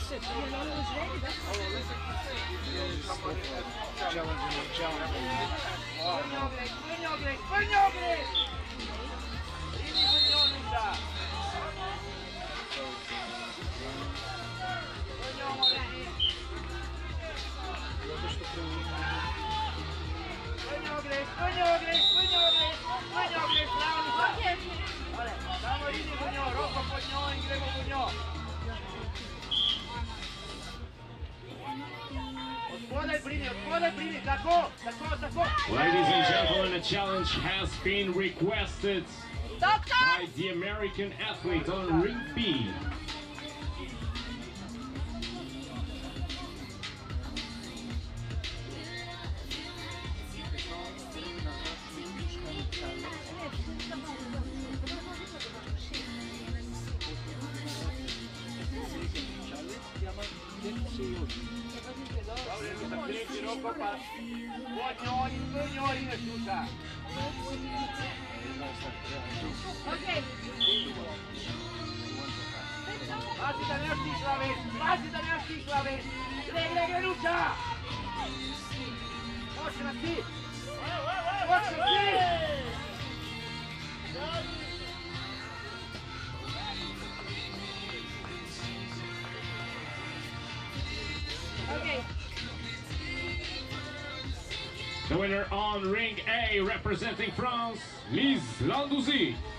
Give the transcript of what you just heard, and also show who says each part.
Speaker 1: Ladies and gentlemen, a challenge has been requested by the American athlete on ring B. The winner on ring A, representing France, Lise Landouzy.